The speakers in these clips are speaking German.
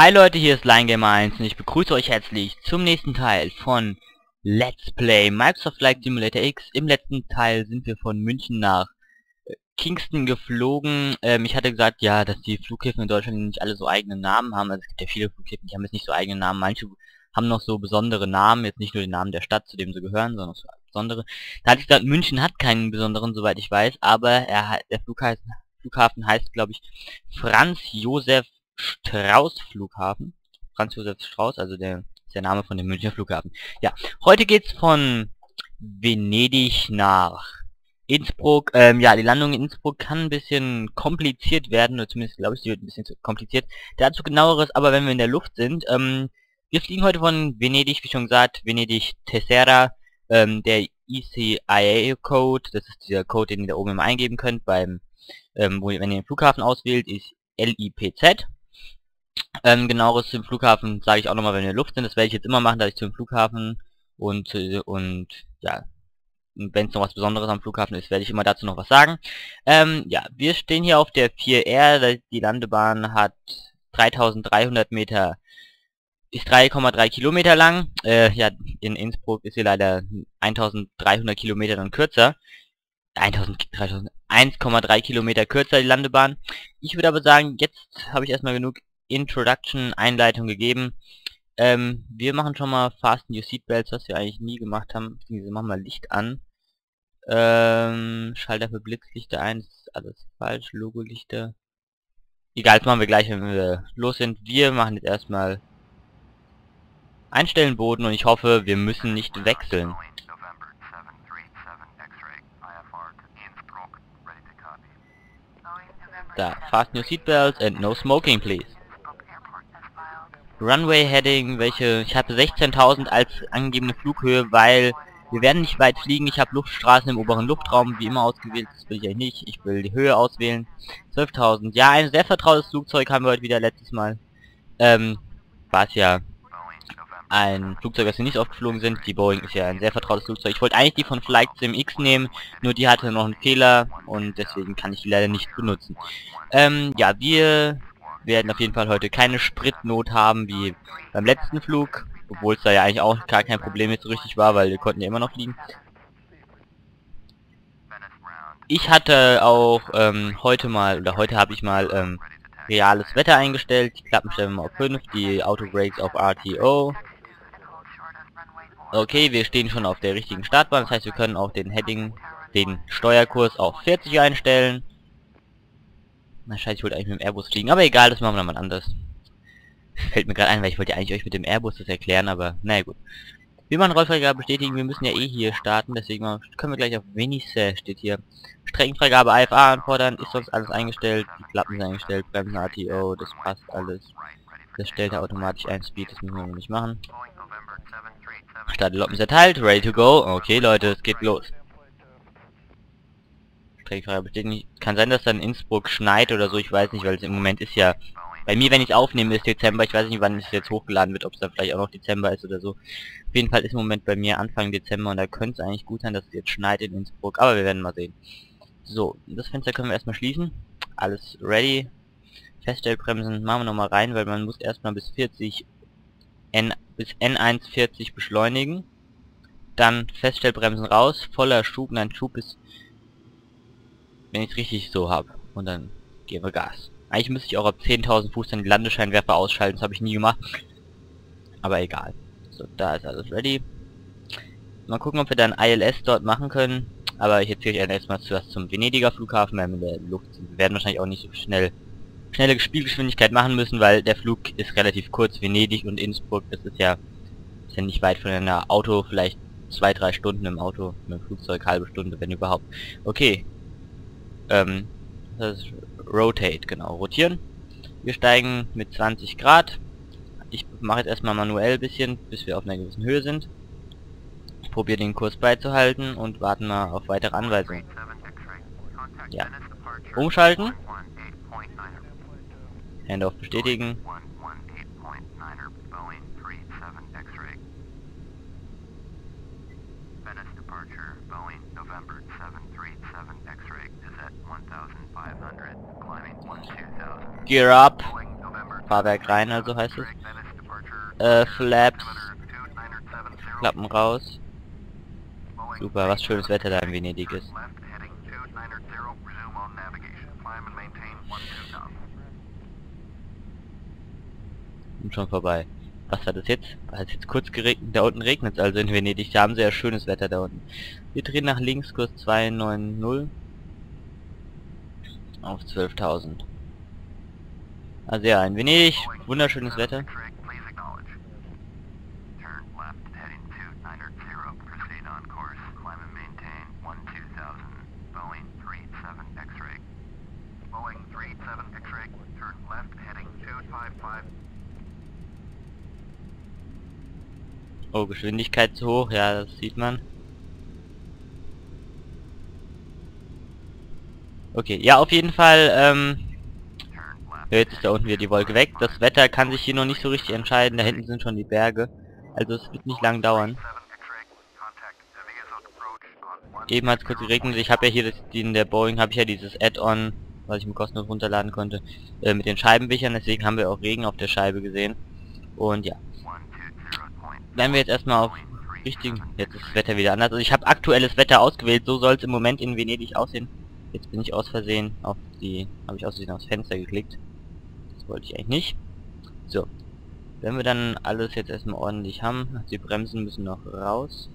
Hi Leute, hier ist LionGamer1 und ich begrüße euch herzlich zum nächsten Teil von Let's Play Microsoft Flight Simulator X. Im letzten Teil sind wir von München nach Kingston geflogen. Ich hatte gesagt, ja, dass die Flughäfen in Deutschland nicht alle so eigene Namen haben. Also es gibt ja viele Flughäfen, die haben jetzt nicht so eigene Namen. Manche haben noch so besondere Namen, jetzt nicht nur den Namen der Stadt, zu dem sie gehören, sondern so besondere. Da hatte ich gesagt, München hat keinen besonderen, soweit ich weiß, aber der Flughafen heißt, glaube ich, Franz Josef Strauß Flughafen. Franz Josef Strauß, also der ist der Name von dem Münchner Flughafen. Ja, heute geht's von Venedig nach Innsbruck. Ja, die Landung in Innsbruck kann ein bisschen kompliziert werden, oder zumindest glaube ich, sie wird ein bisschen zu kompliziert. Dazu genaueres, aber wenn wir in der Luft sind. Wir fliegen heute von Venedig, wie schon gesagt, Venedig Tessera. Der ECIA-Code, das ist dieser Code, den ihr da oben immer eingeben könnt, beim wenn ihr den Flughafen auswählt, ist LIPZ. Genaueres zum Flughafen sage ich auch nochmal, wenn wir in der Luft sind. Das werde ich jetzt immer machen, dass ich zum Flughafen und ja, wenn es noch was Besonderes am Flughafen ist, werde ich immer dazu noch was sagen. Ja, wir stehen hier auf der 4R. Die Landebahn hat 3300 Meter, ist 3,3 Kilometer lang. Ja, in Innsbruck ist sie leider 1300 Kilometer dann kürzer. 1,3 Kilometer kürzer die Landebahn. Ich würde aber sagen, jetzt habe ich erstmal genug Introduction, Einleitung gegeben. Wir machen schon mal Fasten Your Seatbelts, was wir eigentlich nie gemacht haben. Wir machen mal Licht an. Schalter für Blitzlichter ein, das ist alles falsch. Logolichter. Egal, das machen wir gleich, wenn wir los sind. Wir machen jetzt erstmal Einstellen Boden und ich hoffe, wir müssen nicht wechseln. Da, fasten your seatbelts and no smoking please. Runway Heading, ich habe 16.000 als angegebene Flughöhe, weil wir werden nicht weit fliegen. Ich habe Luftstraßen im oberen Luftraum wie immer ausgewählt, das will ich eigentlich nicht. Ich will die Höhe auswählen. 12.000. Ja, ein sehr vertrautes Flugzeug haben wir heute wieder letztes Mal. War es ja ein Flugzeug, das wir nicht oft geflogen sind. Die Boeing ist ja ein sehr vertrautes Flugzeug. Ich wollte eigentlich die von Flight Sim X nehmen, nur die hatte noch einen Fehler und deswegen kann ich die leider nicht benutzen. Ja, wir werden auf jeden Fall heute keine Spritnot haben wie beim letzten Flug, obwohl es da ja eigentlich auch gar kein Problem jetzt so richtig war, weil wir konnten ja immer noch fliegen. Ich hatte auch heute habe ich mal reales Wetter eingestellt. Die Klappen stellen wir mal auf 5, die Autobrakes auf RTO. Okay, wir stehen schon auf der richtigen Startbahn, das heißt, wir können auch den Steuerkurs auf 40 einstellen. Na scheiße, ich wollte eigentlich mit dem Airbus fliegen, aber egal, das machen wir mal anders. Fällt mir gerade ein, weil ich wollte ja eigentlich euch mit dem Airbus das erklären, aber naja gut. Wir machen Rollfreigabe bestätigen, wir müssen ja eh hier starten, deswegen können wir gleich auf Venice, steht hier. Streckenfreigabe AFA anfordern, ist sonst alles eingestellt, die Klappen sind eingestellt, Bremsen RTO, das passt alles. Das stellt er automatisch ein Speed, das müssen wir nicht machen. Startloppen ist erteilt, ready to go. Okay Leute, es geht los. Streckenfreigabe bestätigen. Kann sein, dass dann in Innsbruck schneit oder so, ich weiß nicht, weil es im Moment ist ja... Bei mir, wenn ich es aufnehme, ist Dezember. Ich weiß nicht, wann es jetzt hochgeladen wird, ob es dann vielleicht auch noch Dezember ist oder so. Auf jeden Fall ist im Moment bei mir Anfang Dezember und da könnte es eigentlich gut sein, dass es jetzt schneit in Innsbruck. Aber wir werden mal sehen. So, das Fenster können wir erstmal schließen. Alles ready. Feststellbremsen machen wir nochmal rein, weil man muss erstmal bis 40 bis N140 beschleunigen. Dann Feststellbremsen raus, voller Schub, nein, Schub ist, wenn ich es richtig so habe. Und dann geben wir Gas. Eigentlich müsste ich auch ab 10.000 Fuß dann die Landescheinwerfer ausschalten, das habe ich nie gemacht. Aber egal. So, da ist alles ready. Mal gucken, ob wir dann ILS dort machen können. Aber ich erzähle euch erstmal zuerst zum Venediger Flughafen, weil wir in der Luft sind. Wir werden wahrscheinlich auch nicht so schnelle Spielgeschwindigkeit machen müssen, weil der Flug ist relativ kurz. Venedig und Innsbruck, das ist ja nicht weit voneinander. Auto vielleicht 2-3 Stunden im Auto, mit dem Flugzeug halbe Stunde, wenn überhaupt. Okay. Das ist Rotate, genau, rotieren. Wir steigen mit 20 Grad. Ich mache jetzt erstmal manuell ein bisschen, bis wir auf einer gewissen Höhe sind. Ich probiere den Kurs beizuhalten und warten mal auf weitere Anweisungen. Ja. Umschalten. Handoff bestätigen. Gear up. Fahrwerk rein, also heißt es. Flaps, Klappen raus. Super, was schönes Wetter da in Venedig ist. Und schon vorbei. Was war das jetzt? Hat es jetzt kurz geregnet? Da unten regnet es also in Venedig. Da haben sie ja schönes Wetter da unten. Wir drehen nach links, Kurs 290 auf 12.000. Also ja, in Venedig, wunderschönes Wetter. Oh, Geschwindigkeit zu hoch, ja, das sieht man. Okay, ja, auf jeden Fall, jetzt ist da unten wieder die Wolke weg. Das Wetter kann sich hier noch nicht so richtig entscheiden, da hinten sind schon die Berge. Also es wird nicht lang dauern. Eben hat es kurz geregnet, ich habe ja hier in der Boeing habe ich ja dieses Add-on, was ich mir kostenlos runterladen konnte, mit den Scheibenwichern, deswegen haben wir auch Regen auf der Scheibe gesehen. Und ja. Wenn wir jetzt erstmal auf richtigen... Jetzt ist das Wetter wieder anders. Also ich habe aktuelles Wetter ausgewählt, so soll es im Moment in Venedig aussehen. Jetzt bin ich aus Versehen auf die... Habe ich aus Versehen aufs Fenster geklickt. Das wollte ich eigentlich nicht. So. Wenn wir dann alles jetzt erstmal ordentlich haben, die Bremsen müssen noch raus.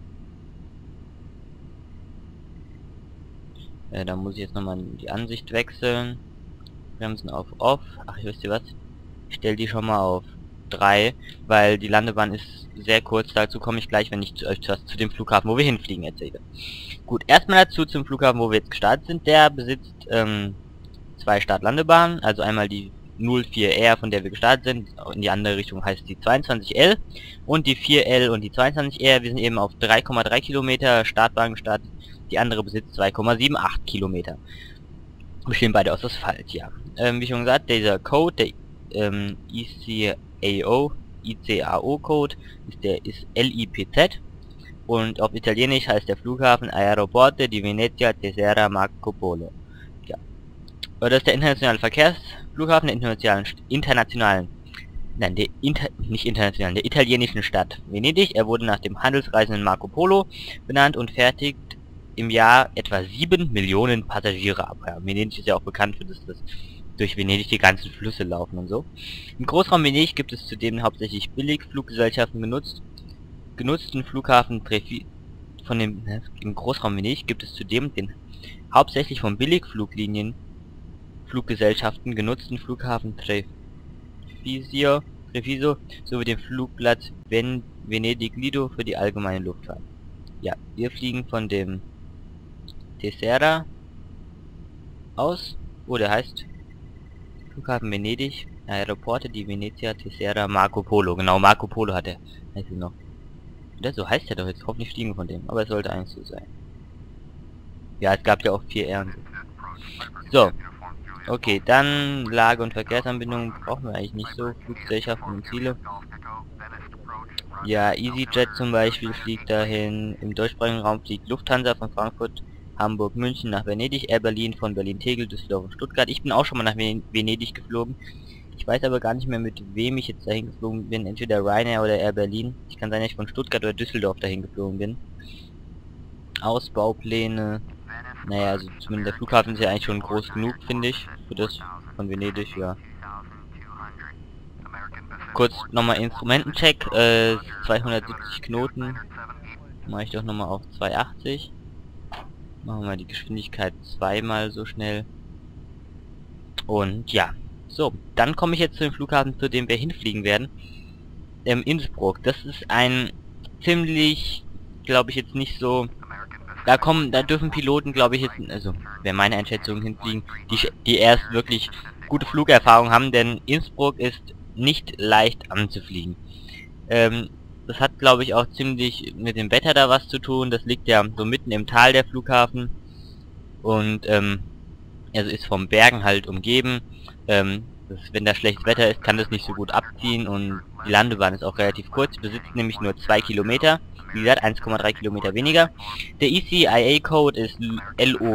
Dann muss ich jetzt nochmal die Ansicht wechseln. Bremsen auf Off. Ach, wisst ihr was? Ich stelle die schon mal auf 3, weil die Landebahn ist sehr kurz. Dazu komme ich gleich, wenn ich euch zu dem Flughafen, wo wir hinfliegen, erzähle. Gut, erstmal dazu zum Flughafen, wo wir jetzt gestartet sind. Der besitzt 2 Start-Landebahnen, also einmal die 04R, von der wir gestartet sind, in die andere Richtung heißt die 22L, und die 4L und die 22R. Wir sind eben auf 3,3 Kilometer Startbahn gestartet. Die andere besitzt 2,78 Kilometer. Bestehen beide aus Asphalt, ja. Wie schon gesagt, dieser Code, der ICAO-Code, ist LIPZ, und auf Italienisch heißt der Flughafen Aeroporto di Venezia Terra Marco Polo. Ja. Das ist der internationale Verkehrsflughafen der der italienischen Stadt Venedig. Er wurde nach dem Handelsreisenden Marco Polo benannt und fertigt im Jahr etwa 7 Millionen Passagiere ab. Ja, Venedig ist ja auch bekannt für das durch Venedig die ganzen Flüsse laufen und so. Im Großraum Venedig gibt es zudem hauptsächlich Billigfluggesellschaften genutzten Flughafen im Großraum Venedig gibt es zudem den hauptsächlich von Billigfluglinien Fluggesellschaften genutzten Flughafen Treviso sowie den Flugplatz Venedig Lido für die allgemeine Luftfahrt. Ja, wir fliegen von dem Terra aus, der heißt Flughafen Venedig, Aeroporto di Venezia Terra Marco Polo. Genau, Marco Polo heißt er noch. Oder so heißt er doch jetzt. Hoffentlich fliegen wir von dem, aber es sollte eigentlich so sein. Ja, es gab ja auch 4 R. So. Okay, dann Lage- und Verkehrsanbindung brauchen wir eigentlich nicht so. Fluggesellschaften und Ziele. Ja, EasyJet zum Beispiel fliegt dahin. Im deutschsprachigen Raum fliegt Lufthansa von Frankfurt, Hamburg, München nach Venedig, Air Berlin von Berlin, Tegel, Düsseldorf und Stuttgart. Ich bin auch schon mal nach Venedig geflogen. Ich weiß aber gar nicht mehr, mit wem ich jetzt dahin geflogen bin. Entweder Ryanair oder Air Berlin. Ich kann sein, dass ich von Stuttgart oder Düsseldorf dahin geflogen bin. Ausbaupläne. Naja, also zumindest der Flughafen ist ja eigentlich schon groß genug, finde ich. Für das von Venedig, ja. Kurz nochmal Instrumentencheck. 270 Knoten. Mache ich doch nochmal auf 280. Machen wir mal die Geschwindigkeit zweimal so schnell. Und ja. So, dann komme ich jetzt zu dem Flughafen, zu dem wir hinfliegen werden. Innsbruck. Das ist ein ziemlich, glaube ich jetzt nicht so... Da dürfen Piloten, glaube ich jetzt, also wäre meine Einschätzung, hinfliegen, die erst wirklich gute Flugerfahrung haben, denn Innsbruck ist nicht leicht anzufliegen. Das hat, glaube ich, auch ziemlich mit dem Wetter da was zu tun. Das liegt ja so mitten im Tal, der Flughafen, und also ist vom Bergen halt umgeben. Wenn da schlechtes Wetter ist, kann das nicht so gut abziehen, und die Landebahn ist auch relativ kurz, besitzt nämlich nur 2 Kilometer, wie gesagt 1,3 Kilometer weniger. Der ECAO-Code ist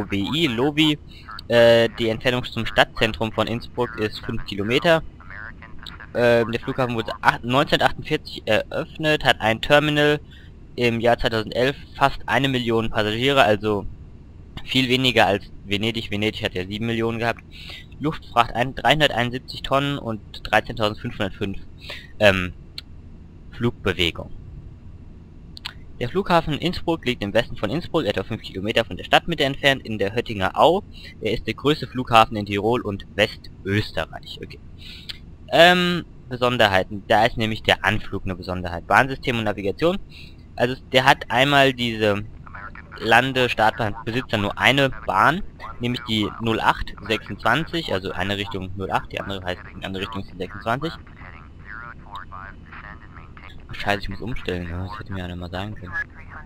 LOVI, die Entfernung zum Stadtzentrum von Innsbruck ist 5 Kilometer. Der Flughafen wurde 1948 eröffnet, hat ein Terminal im Jahr 2011, fast 1 Million Passagiere, also viel weniger als Venedig. Venedig hat ja 7 Millionen gehabt. Luftfracht 371 Tonnen und 13.505 Flugbewegung. Der Flughafen Innsbruck liegt im Westen von Innsbruck, etwa 5 Kilometer von der Stadtmitte entfernt, in der Höttinger Au. Er ist der größte Flughafen in Tirol und Westösterreich. Okay. Besonderheiten. Da ist nämlich der Anflug eine Besonderheit. Bahnsystem und Navigation. Also der hat einmal diese Lande-Startbahn, besitzt dann nur eine Bahn, nämlich die 0826, also eine Richtung 08, die andere heißt, die andere Richtung ist die 26. Ach, scheiße, ich muss umstellen, ja, das hätte mir einer mal sagen können.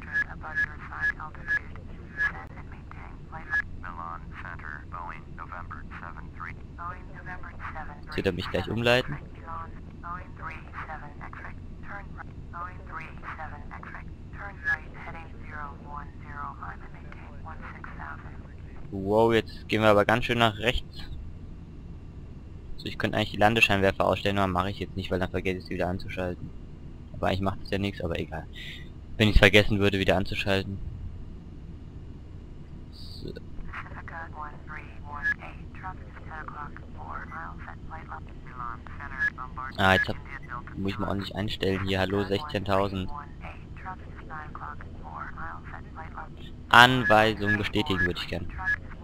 Jetzt wird er mich gleich umleiten. Wow, jetzt gehen wir aber ganz schön nach rechts. So, ich könnte eigentlich die Landescheinwerfer ausstellen, aber mache ich jetzt nicht, weil dann vergesse ich sie wieder anzuschalten. Aber eigentlich macht es ja nichts, aber egal. Wenn ich es vergessen würde, wieder anzuschalten. So. Ah, jetzt muss ich mal ordentlich einstellen. Hier, hallo, 16.000. Anweisung bestätigen würde ich gerne.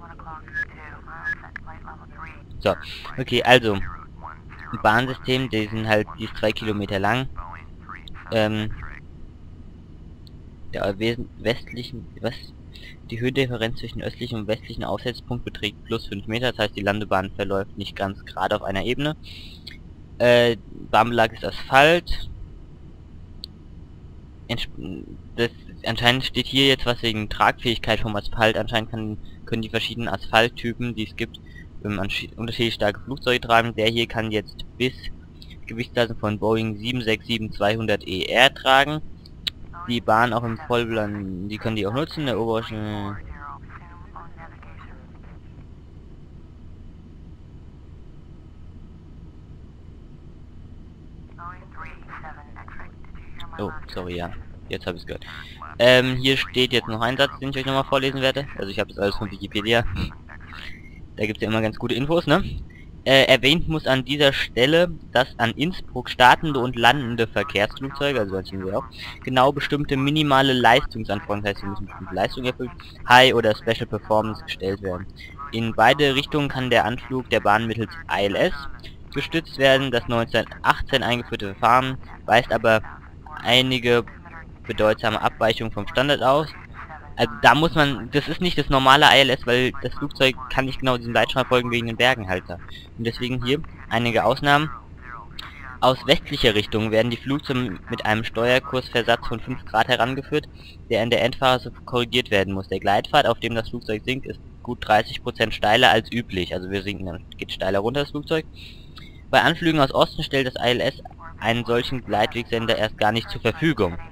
So, okay, also Bahnsystem, die ist 2 Kilometer lang. Der westlichen, die Höhendifferenz zwischen östlichen und westlichen Aufsetzpunkt beträgt plus 5 Meter, das heißt die Landebahn verläuft nicht ganz gerade auf einer Ebene. Bahnbelag ist Asphalt. Anscheinend steht hier jetzt was wegen Tragfähigkeit vom Asphalt. Anscheinend können die verschiedenen Asphalttypen, die es gibt, unterschiedlich starke Flugzeuge tragen. Der hier kann jetzt bis Gewichtsklassen von Boeing 767-200 ER tragen. Die Bahn auch im Vollplan, die können die auch nutzen. Der obere oh, sorry, ja. Jetzt habe ich es gehört. Hier steht jetzt noch ein Satz, den ich euch nochmal vorlesen werde. Also ich habe das alles von Wikipedia. Da gibt es ja immer ganz gute Infos, ne? Erwähnt muss an dieser Stelle, dass an Innsbruck startende und landende Verkehrsflugzeuge, also das sind wir auch, genau bestimmte minimale Leistungsanforderungen, das heißt, sie müssen bestimmte Leistungen erfüllen, High oder Special Performance gestellt werden. In beide Richtungen kann der Anflug der Bahn mittels ILS gestützt werden. Das 1918 eingeführte Verfahren weist aber einige bedeutsame Abweichungen vom Standard aus. Also da muss man, das ist nicht das normale ILS, weil das Flugzeug kann nicht genau diesem Leitstrahl folgen wegen den Bergenhalter. Und deswegen hier einige Ausnahmen. Aus westlicher Richtung werden die Flugzeuge mit einem Steuerkursversatz von 5 Grad herangeführt, der in der Endphase korrigiert werden muss. Der Gleitpfad, auf dem das Flugzeug sinkt, ist gut 30% steiler als üblich. Also wir sinken, dann geht steiler runter das Flugzeug. Bei Anflügen aus Osten stellt das ILS einen solchen Gleitwegsender erst gar nicht zur Verfügung.